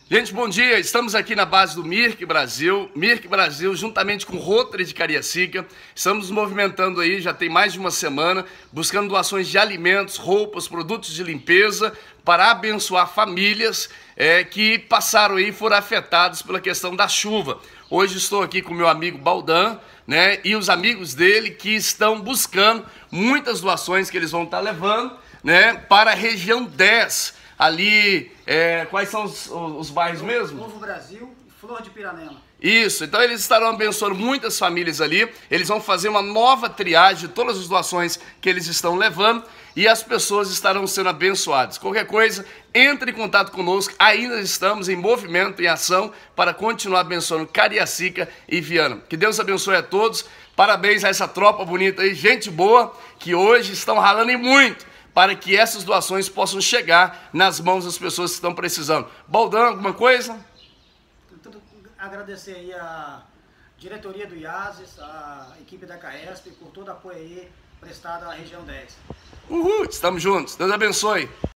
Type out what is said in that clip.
Gente, bom dia. Estamos aqui na base do Mirk Brasil. Mirk Brasil, juntamente com o Rotary de Cariacica, estamos nos movimentando aí, já tem mais de uma semana, buscando doações de alimentos, roupas, produtos de limpeza, para abençoar famílias que passaram aí e foram afetadas pela questão da chuva. Hoje estou aqui com meu amigo Baldan, né, e os amigos dele que estão buscando muitas doações que eles vão estar levando, né, para a região 10. Ali, quais são os bairros mesmo? Novo Brasil e Flor de Piranema. Isso, então eles estarão abençoando muitas famílias ali, eles vão fazer uma nova triagem de todas as doações que eles estão levando e as pessoas estarão sendo abençoadas. Qualquer coisa, entre em contato conosco, ainda estamos em movimento, em ação, para continuar abençoando Cariacica e Viana. Que Deus abençoe a todos, parabéns a essa tropa bonita aí, gente boa, que hoje estão ralando e muito, para que essas doações possam chegar nas mãos das pessoas que estão precisando. Baldan, alguma coisa? Agradecer aí a diretoria do IASES, a equipe da CAESP, por todo o apoio aí prestado à região 10. Uhul, estamos juntos. Deus abençoe.